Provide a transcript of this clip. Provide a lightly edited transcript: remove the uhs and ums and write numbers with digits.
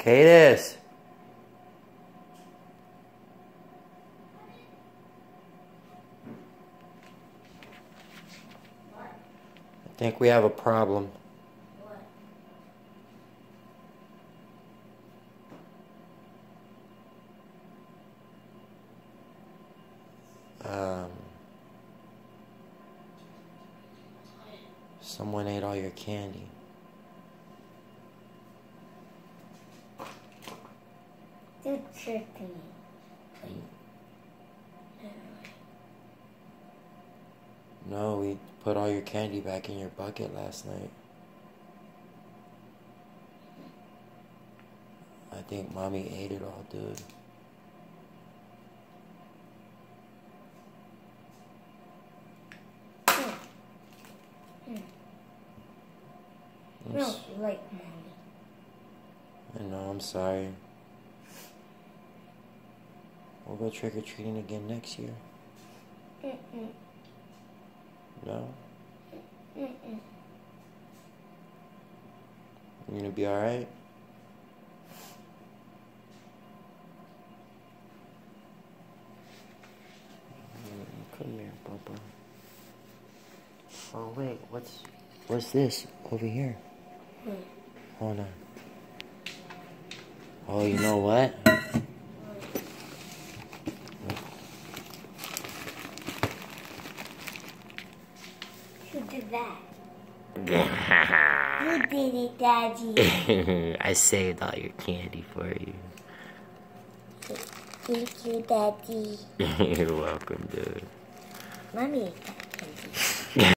Cadis. I think we have a problem. Someone ate all your candy. You tricked me. No, we put all your candy back in your bucket last night. I think Mommy ate it all, dude. No, like Mommy. I know, I'm sorry. We'll go trick-or-treating again next year. No? You gonna be alright? Come here, Papa. Oh wait, what's this over here? Hold on. Oh, you know what? Who did that? You did it, Daddy. I saved all your candy for you. Thank you, Daddy. You're welcome, dude. Mommy.